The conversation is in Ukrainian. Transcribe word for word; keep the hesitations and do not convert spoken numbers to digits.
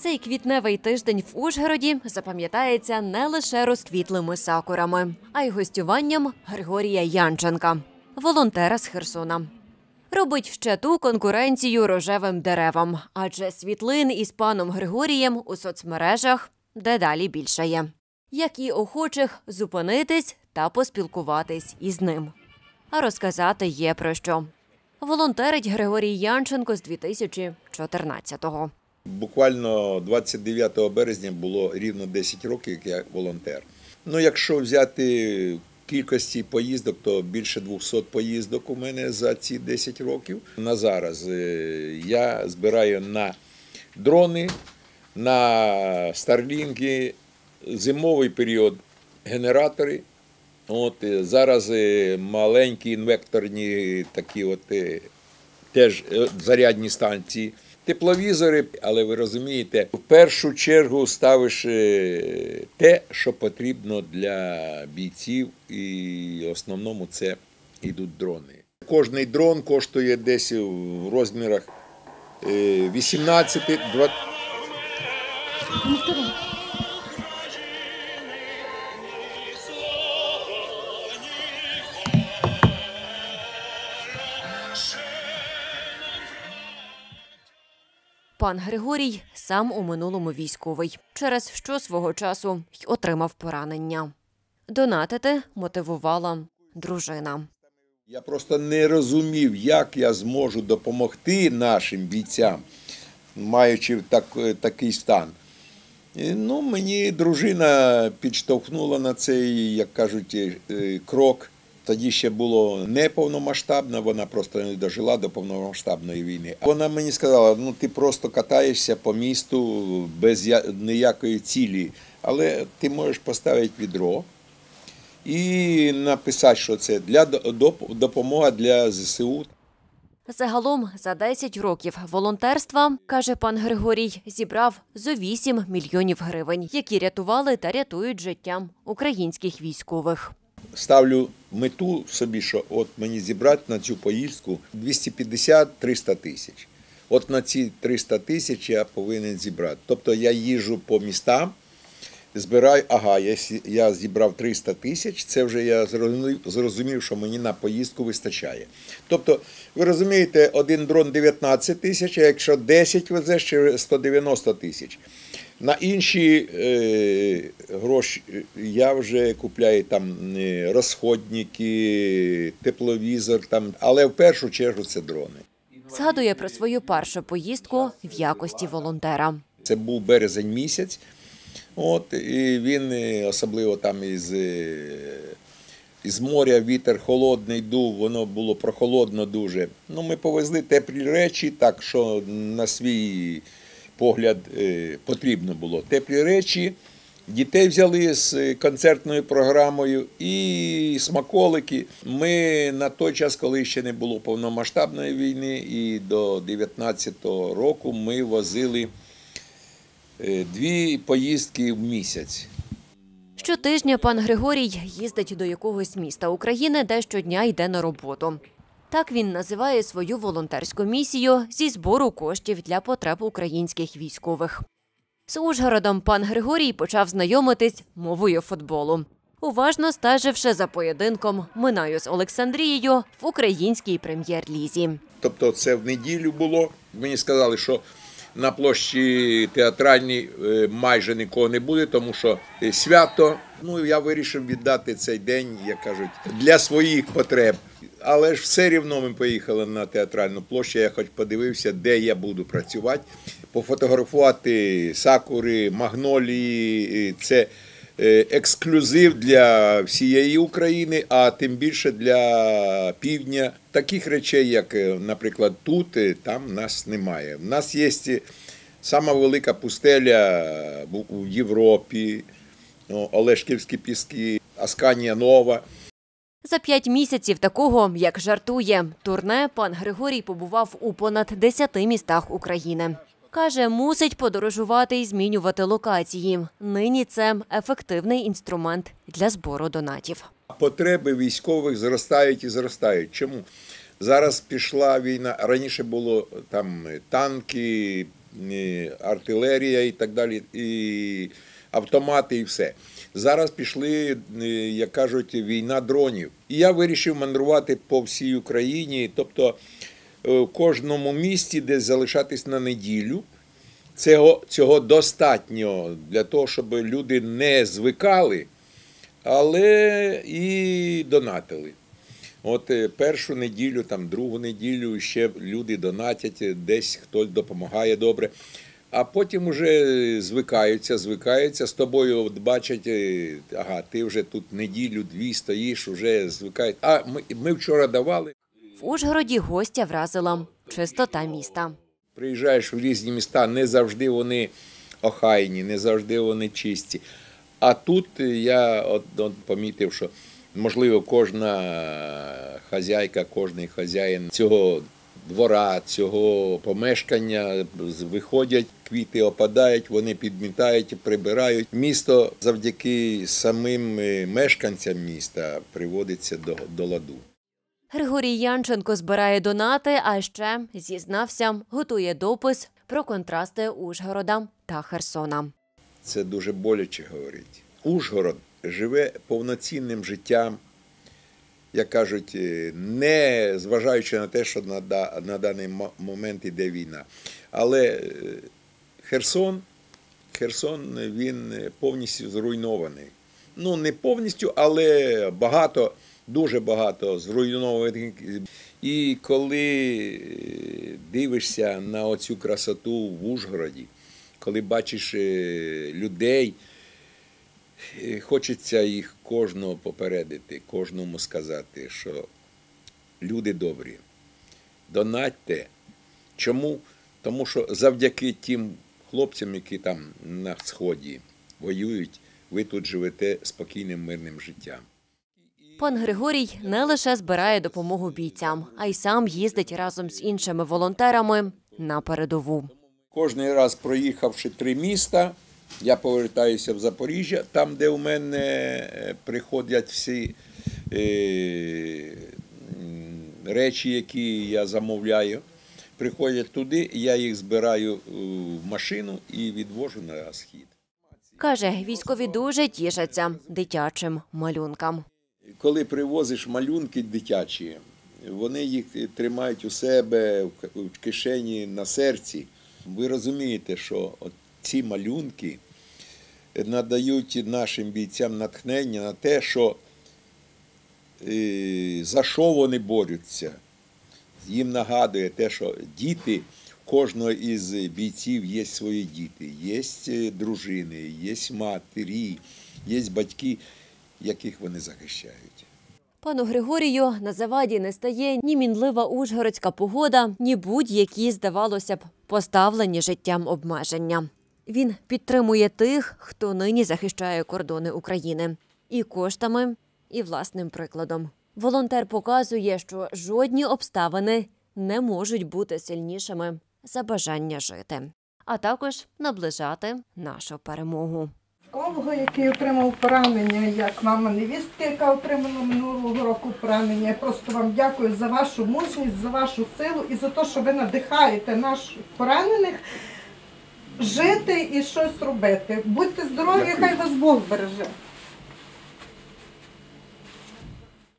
Цей квітневий тиждень в Ужгороді запам'ятається не лише розквітлими сакурами, а й гостюванням Григорія Янченка, волонтера з Херсона. Робить ще ту конкуренцію рожевим деревам, адже світлин із паном Григорієм у соцмережах дедалі більшає. Як і охочих зупинитись та поспілкуватись із ним. А розказати є про що. Волонтерить Григорій Янченко з дві тисячі чотирнадцятого. Буквально двадцять дев'ятого березня було рівно десять років, як я волонтер. Ну, якщо взяти кількості поїздок, то більше двохсот поїздок у мене за ці десять років. На зараз я збираю на дрони, на старлінки, зимовий період генератори. От, зараз маленькі інвекторні такі от, теж зарядні станції. Тепловізори, але ви розумієте, в першу чергу ставиш те, що потрібно для бійців, і в основному це йдуть дрони. Кожний дрон коштує десь в розмірах вісімнадцять-двадцять. Пан Григорій сам у минулому військовий, через що свого часу й отримав поранення. Донатити мотивувала дружина. Я просто не розумів, як я зможу допомогти нашим бійцям, маючи так, такий стан. І, ну, мені дружина підштовхнула на цей, як кажуть, крок. Тоді ще було не повномасштабно, вона просто не дожила до повномасштабної війни. Вона мені сказала, ну ти просто катаєшся по місту без ніякої цілі, але ти можеш поставити відро і написати, що це для допомога для зе се у. Загалом за десять років волонтерства, каже пан Григорій, зібрав зо вісім мільйонів гривень, які рятували та рятують життя українських військових. Ставлю мету собі, що от мені зібрати на цю поїздку двісті п'ятдесят - триста тисяч. От на ці триста тисяч я повинен зібрати. Тобто я їжджу по містам, збираю, ага, я зібрав триста тисяч, це вже я зрозумів, що мені на поїздку вистачає. Тобто, ви розумієте, один дрон дев'ятнадцять тисяч, а якщо десять везеш, ще сто дев'яносто тисяч. На інші е, гроші я вже купляю там розходники, тепловізор, там, але в першу чергу це дрони. Згадує про свою першу поїздку в якості волонтера. Це був березень місяць, от, і він особливо там із, із моря вітер холодний дув, воно було прохолодно дуже. Ну, ми повезли теплі речі, так що на свій погляд потрібно було. Теплі речі, дітей взяли з концертною програмою і смаколики. Ми на той час, коли ще не було повномасштабної війни, і до дев'ятнадцятого року ми возили дві поїздки в місяць. Щотижня пан Григорій їздить до якогось міста України, де щодня йде на роботу. Так він називає свою волонтерську місію зі збору коштів для потреб українських військових. З Ужгородом пан Григорій почав знайомитись мовою футболу, уважно стеживши за поєдинком Минаю з Олександрією в українській прем'єр-лізі. Тобто це в неділю було. Мені сказали, що на площі Театральній майже нікого не буде, тому що свято. Ну, я вирішив віддати цей день, як кажуть, для своїх потреб. Але ж все рівно ми поїхали на Театральну площу, я хоч подивився, де я буду працювати. Пофотографувати сакури, магнолії – це ексклюзив для всієї України, а тим більше для півдня. Таких речей, як, наприклад, тут, там нас немає. У нас є сама велика пустеля в Європі, Олешківські піски, Асканія Нова. За п'ять місяців такого, як жартує, турне пан Григорій побував у понад десяти містах України. Каже, мусить подорожувати і змінювати локації. Нині це ефективний інструмент для збору донатів. Потреби військових зростають і зростають. Чому? Зараз пішла війна, раніше було там танки, і артилерія і так далі, і автомати, і все. Зараз пішли, як кажуть, війна дронів. І я вирішив мандрувати по всій Україні, тобто в кожному місті десь залишатись на неділю. Цього, цього достатньо для того, щоб люди не звикали, але і донатили. От першу неділю, там другу неділю ще люди донатять, десь хтось допомагає добре. А потім вже звикаються, звикаються, з тобою от бачать, ага, ти вже тут неділю-дві стоїш, вже звикають. А ми, ми вчора давали. В Ужгороді гостя вразила чистота міста. Приїжджаєш в різні міста, не завжди вони охайні, не завжди вони чисті. А тут я от, от помітив, що, можливо, кожна хазяйка, кожний хазяїн цього двора, цього помешкання виходять, квіти опадають, вони підмітають, прибирають. Місто завдяки самим мешканцям міста приводиться до, до ладу. Григорій Янченко збирає донати, а ще, зізнався, готує допис про контрасти Ужгорода та Херсона. Це дуже боляче говорить. Ужгород живе повноцінним життям, як кажуть, не зважаючи на те, що на, на даний момент іде війна. Але Херсон, Херсон, він повністю зруйнований. Ну, не повністю, але багато, дуже багато зруйнованих. І коли дивишся на оцю красоту в Ужгороді, коли бачиш людей, хочеться їх кожного попередити, кожному сказати, що люди добрі, донатьте. Чому? Тому що завдяки тим хлопцям, які там на Сході воюють, ви тут живете спокійним, мирним життям. Пан Григорій не лише збирає допомогу бійцям, а й сам їздить разом з іншими волонтерами на передову. Кожний раз, проїхавши три міста, я повертаюся в Запоріжжя, там, де у мене приходять всі е, речі, які я замовляю. Приходять туди, я їх збираю в машину і відвожу на схід. Каже, військові дуже тішаться дитячим малюнкам. Коли привозиш малюнки дитячі, вони їх тримають у себе в кишені, на серці. Ви розумієте, що ці малюнки надають нашим бійцям натхнення на те, що за що вони борються. Їм нагадує те, що діти, кожного із бійців є свої діти, є дружини, є матері, є батьки, яких вони захищають. Пану Григорію на заваді не стає ні мінлива ужгородська погода, ні будь-які, здавалося б, поставлені життям обмеження. Він підтримує тих, хто нині захищає кордони України. І коштами, і власним прикладом. Волонтер показує, що жодні обставини не можуть бути сильнішими за бажання жити, а також наближати нашу перемогу. Військового, який отримав поранення, як мама невістки, яка отримала минулого року поранення. Я просто вам дякую за вашу мужність, за вашу силу і за те, що ви надихаєте наших поранених жити і щось робити. Будьте здорові, хай вас Бог береже.